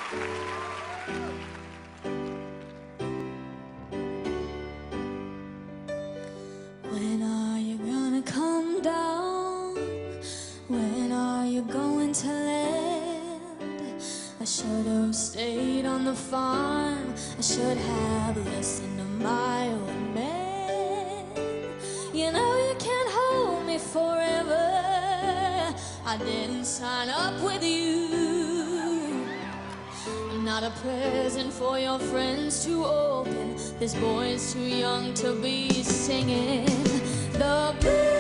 When are you gonna come down? When are you going to land? I should have stayed on the farm. I should have listened to my old man. You know you can't hold me forever. I didn't sign up with you. I'm not a present for your friends to open. This boy's too young to be singing the blues.